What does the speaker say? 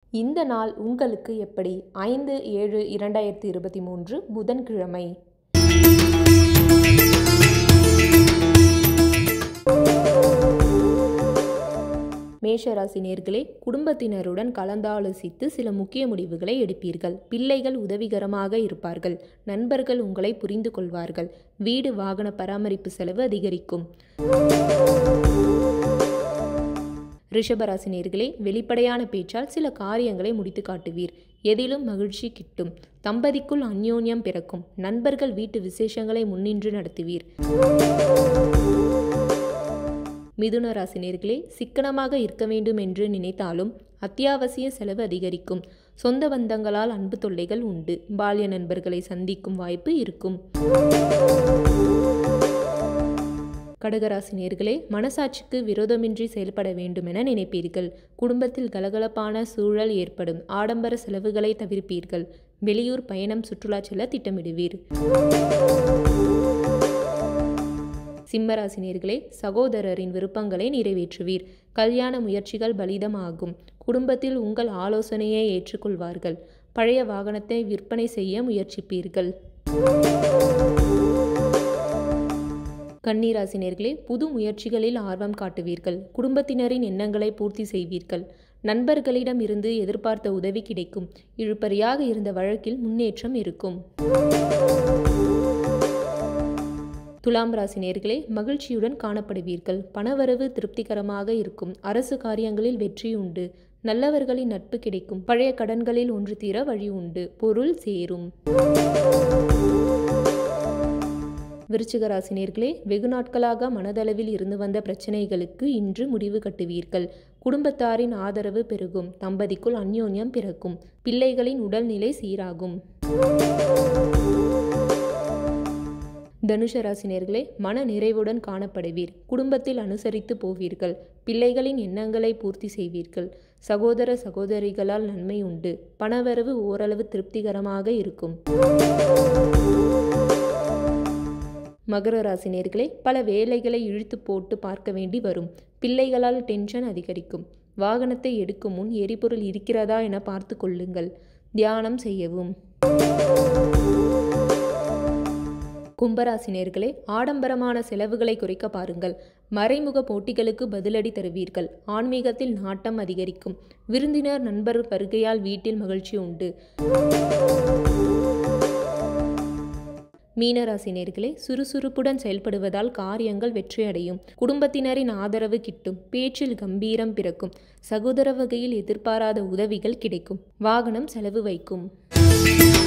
இந்த நாள் உங்களுக்கு எப்படி? 5/7/2023 புதன்கிழமை. மேஷராசி நேயர்களே, குடும்பத்தினருடன் கலந்தாலோசித்து சில முக்கிய முடிவுகளை எடுப்பீர்கள். பிள்ளைகள் உதவிகரமாக இருப்பார்கள். நண்பர்கள் உங்களை புரிந்து கொள்வார்கள். வீடு வாகன பராமரிப்பு செலவு அதிகரிக்கும். ரிஷபராசி நேயர்களே, வெளிப்படையான பேச்சால் சில காரியங்களை முடித்து காட்டுவீர். எதிலும் மகிழ்ச்சி கிட்டும். தம்பதிக்குள் அந்யோன்யம் பிறக்கும். நண்பர்கள் வீட்டு விசேஷங்களை முன்னின்று நடத்துவீர். மிதுன ராசி நேயர்களே, சிக்கனமாக இருக்க வேண்டும் என்று நினைத்தாலும் அத்தியாவசிய செலவு அதிகரிக்கும். சொந்த பந்தங்களால் அன்பு தொல்லைகள் உண்டு. பால்ய நண்பர்களை சந்திக்கும் வாய்ப்பு இருக்கும். கடகராசி நேயர்களே, மனசாட்சிக்கு விரோதமின்றி செயல்பட வேண்டுமென நினைப்பீர்கள். குடும்பத்தில் கலகலப்பான சூழல் ஏற்படும். ஆடம்பர செலவுகளை தவிர்ப்பீர்கள். வெளியூர் பயணம் சுற்றுலா செல்ல திட்டமிடுவீர். சிம்மராசி நேயர்களே, சகோதரரின் விருப்பங்களை நிறைவேற்றுவீர். கல்யாண முயற்சிகள் பலிதமாகும். குடும்பத்தில் உங்கள் ஆலோசனையை ஏற்றுக்கொள்வார்கள். பழைய வாகனத்தை விற்பனை செய்ய முயற்சிப்பீர்கள். கன்னிராசி நேயர்களே, புது முயற்சிகளில் ஆர்வம் காட்டுவீர்கள். குடும்பத்தினரின் எண்ணங்களை பூர்த்தி செய்வீர்கள். நண்பர்களிடம் இருந்து எதிர்பார்த்த உதவி கிடைக்கும். இழுபறியாக இருந்த வழக்கில் முன்னேற்றம் இருக்கும். துலாம் ராசி நேயர்களே, மகிழ்ச்சியுடன் காணப்படுவீர்கள். பணவரவு திருப்திகரமாக இருக்கும். அரசு காரியங்களில் வெற்றி உண்டு. நல்லவர்களின் நட்பு கிடைக்கும். பழைய கடன்களில் ஒன்று தீர வழி உண்டு. பொருள் சேரும். விருச்சிக ராசி நேயர்களே, வெகு நாட்களாக மனதளவில் இருந்து வந்த பிரச்சனைகளுக்கு இன்று முடிவு கட்டுவீர்கள். குடும்பத்தாரின் ஆதரவு பெருகும். தம்பதிக்குள் அந்யோன்யம் பிறக்கும். பிள்ளைகளின் உடல்நிலை சீராகும். தனுஷ ராசி நேயர்களே, மன நிறைவுடன் காணப்படுவீர். குடும்பத்தில் அனுசரித்து போவீர்கள். பிள்ளைகளின் எண்ணங்களை பூர்த்தி செய்வீர்கள். சகோதர சகோதரிகளால் நன்மை உண்டு. பணவரவு ஓரளவு திருப்திகரமாக இருக்கும். மகர ராசி நேயர்களே, பல வேலைகளை இழுத்து போட்டு பார்க்க வேண்டி வரும். பிள்ளைகளால் டென்ஷன் அதிகரிக்கும். வாகனத்தை எடுக்கும் முன் எரிபொருள் இருக்கிறதா என பார்த்து கொள்ளுங்கள். தியானம் செய்யவும். கும்பராசி நேயர்களே, ஆடம்பரமான செலவுகளை குறைக்க பாருங்கள். மறைமுக போட்டிகளுக்கு பதிலடி தருவீர்கள். ஆன்மீகத்தில் நாட்டம் அதிகரிக்கும். விருந்தினர் நண்பர் வருகையால் வீட்டில் மகிழ்ச்சி உண்டு. மீனராசி நேயர்களே, சுறுசுறுப்புடன் செயல்படுவதால் காரியங்கள் வெற்றியடையும். குடும்பத்தினரின் ஆதரவு கிட்டும். பேச்சில் கம்பீரம் பிறக்கும். சகோதர வகையில் எதிர்பாராத உதவிகள் கிடைக்கும். வாகனம் செலவு வைக்கும்.